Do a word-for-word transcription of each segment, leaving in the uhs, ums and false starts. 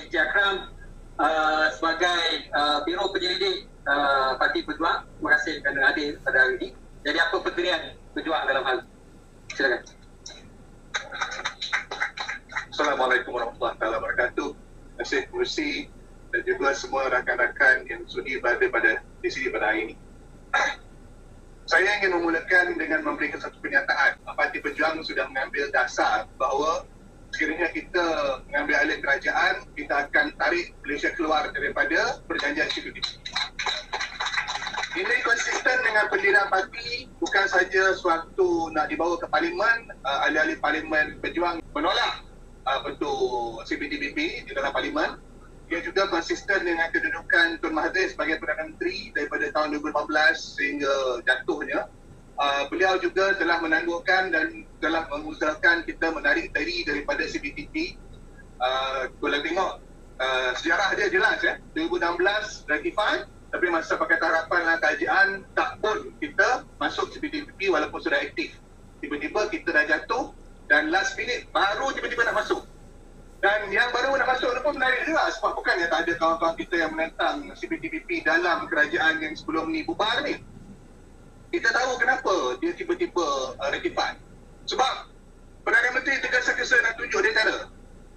Encik Akram uh, sebagai uh, Biro Penyelidik uh, Parti Pejuang. Terima kasih kerana hadir pada hari ini. Jadi apa pendirian Pejuang dalam hal? Silakan. Assalamualaikum warahmatullahi wabarakatuh. Terima kasih Pengerusi dan juga semua rakan-rakan yang sudi berada pada di sini pada hari ini. Saya ingin memulakan dengan memberikan satu pernyataan. Parti Pejuang sudah mengambil dasar bahawa sekiranya kita mengambil alih kerajaan, kita akan tarik Malaysia keluar daripada perjanjian C P T P. Ini konsisten dengan pendirian parti, bukan saja suatu nak dibawa ke parlimen, uh, ahli-ahli parlimen Pejuang menolak uh, bentuk C P T P P di dalam parlimen. Ia juga konsisten dengan kedudukan Tun Mahathir sebagai Perdana Menteri daripada tahun dua ribu lapan belas sehingga jatuhnya. Uh, beliau juga telah menangguhkan dan telah mengusahakan kita menarik diri daripada C P T P. Uh, kalau tengok uh, sejarah dia jelas ya, dua ribu enam belas ratify, tapi masa Pakatan Harapan dan Kerajaan tak pun kita masuk C P T P P walaupun sudah aktif. Tiba-tiba kita dah jatuh dan last minute baru tiba-tiba nak masuk. Dan yang baru nak masuk ni pun menarik juga sebab bukannya tak ada kawan-kawan kita yang menentang C P T P P dalam kerajaan yang sebelum ni bubar ni. Kita tahu kenapa dia tiba-tiba uh, ratify. Sebab Perdana Menteri tergesa-gesa nak tunjuk dia cara.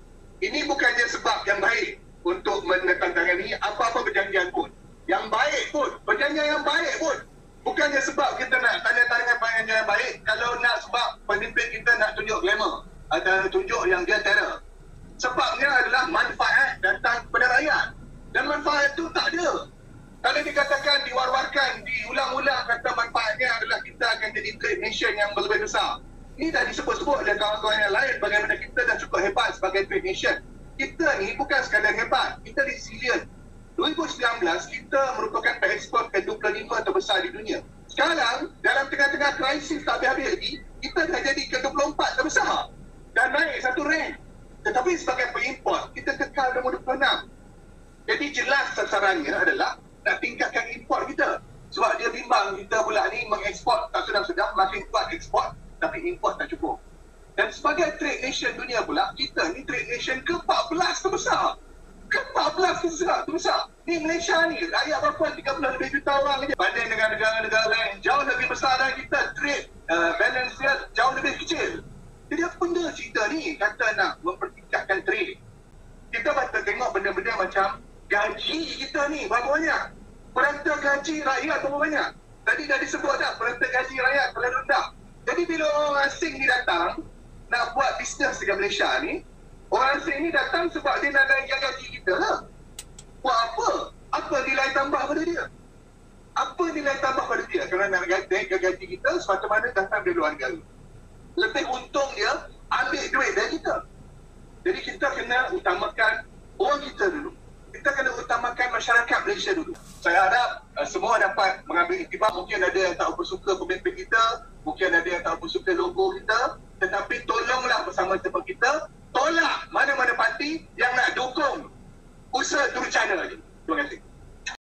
Ini bukannya sebab yang baik untuk menandatangani apa-apa perjanjian pun. Yang baik pun, perjanjian yang baik pun. Bukannya sebab kita nak tanda tangan perjanjian yang baik, kalau nak sebab pemimpin kita nak tunjuk glamour atau tunjuk yang dia terror. Sebabnya adalah manfaat datang kepada rakyat. Dan manfaat itu tak ada. Kalau dikatakan, diwar-warkan, diulang-ulang kata manfaatnya adalah kita akan jadi trade nation yang lebih besar. Ini dah disebut-sebut oleh kawan-kawan yang lain bagaimana kita dah cukup hebat sebagai trade nation. Kita ni bukan sekadar hebat, kita resilient. dua ribu sembilan belas kita merupakan pengeksport ke dua puluh lima terbesar di dunia. Sekarang, dalam tengah-tengah krisis tak habis-habis lagi, kita dah jadi ke dua puluh empat terbesar. Dan naik satu rank. Tetapi sebagai pengimport, kita kekal nombor dua puluh enam. Jadi jelas sasarannya adalah nak tingkatkan import kita. Sebab dia bimbang kita pula ni mengeksport tak sedap-sedap, makin kuat eksport, tapi import tak cukup. Dan sebagai trade nation dunia pula, kita ni trade nation ke empat belas terbesar. ke empat belas terbesar, terbesar. Ni Malaysia ni, rakyat berapa tiga puluh lebih juta orang aja. Banding dengan negara-negara lain, jauh lebih besar dari kita, trade uh, balance dia jauh lebih kecil. Jadi apa benda cerita ni kata nak mempertingkatkan trade? Kita patut tengok benda-benda macam gaji kita ni berapa banyak? Perantau gaji rakyat berapa banyak? Tadi dah disebut dah, perantau gaji rakyat terlalu rendah. Jadi bila orang asing ni datang nak buat bisnes dengan Malaysia ni, orang asing ni datang sebab dia nak naikkan gaji kita lah. Buat apa? Apa nilai tambah pada dia? Apa nilai tambah pada dia? Kerana nak naikkan gaji kita, sepatutnya datang dari luar negara. Lebih untung dia ambil duit dari kita. Jadi kita kena utamakan orang kita dulu. Kita kena utamakan masyarakat Malaysia dulu. Saya harap uh, semua dapat mengambil iktibar. Mungkin ada yang tak bersuka pemimpin kita, mungkin ada yang tak bersuka logo kita, tetapi tolonglah bersama-sama kita tolak mana-mana parti yang nak dukung usaha Turut China ni.